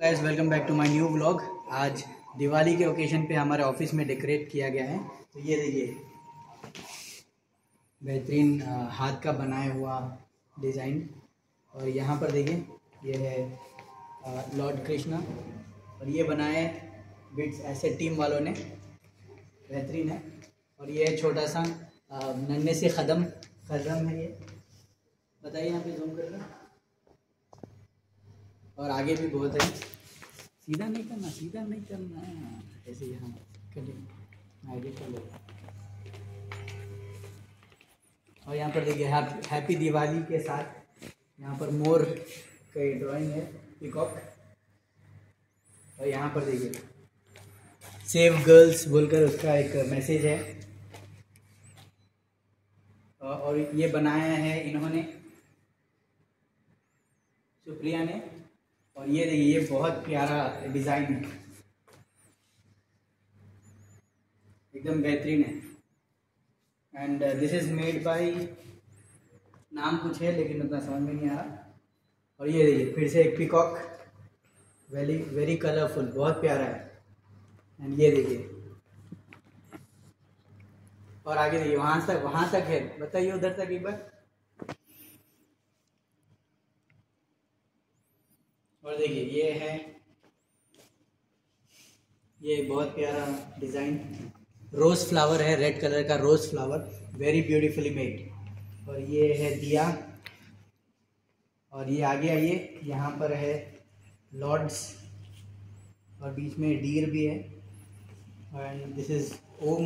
Guys welcome back to my new vlog. आज दिवाली के occasion पे हमारे ऑफिस में डेकोरेट किया गया है। तो ये देखिए बेहतरीन हाथ का बनाया हुआ डिज़ाइन। और यहाँ पर देखिए ये है लॉर्ड कृष्णा और ये बनाए बिट्स ऐसे टीम वालों ने, बेहतरीन है। और ये है छोटा सा नन्हे से कदम है ये। बताइए यहाँ पे जूम कर रहा। और आगे भी बहुत है। सीधा नहीं करना ऐसे यहाँ कर आगे कर लो। और यहाँ पर देखिए हैप्पी दिवाली के साथ यहाँ पर मोर का ड्राइंग है, पीकॉक। और यहाँ पर देखिए सेव गर्ल्स बोलकर उसका एक मैसेज है। और ये बनाया है इन्होंने, सुप्रिया ने। और ये देखिए ये बहुत प्यारा डिज़ाइन है, एकदम बेहतरीन है। And this is made by, नाम कुछ है लेकिन उतना समझ में नहीं आ रहा। और ये देखिए फिर से एक पीकॉक, वेरी वेरी कलरफुल, बहुत प्यारा है। एंड ये देखिए और आगे देखिए वहाँ तक है। बताइए उधर तक एक बार। और देखिए ये है, ये बहुत प्यारा डिज़ाइन, रोज़ फ्लावर है, रेड कलर का rose flower, very beautifully made. और ये है दिया। और ये आगे आइए, यहाँ पर है लॉर्ड्स और बीच में डीर भी है। And this is Om.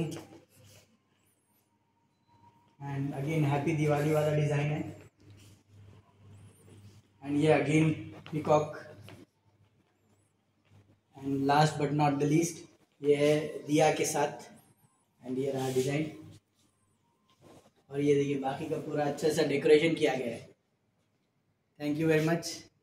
And again happy Diwali वाला डिज़ाइन है। एंड ये again peacock. And last but not the least ये है दिया के साथ। एंड ये रहा डिज़ाइन। और ये देखिए बाकी का पूरा अच्छा सा डेकोरेशन किया गया है। Thank you very much.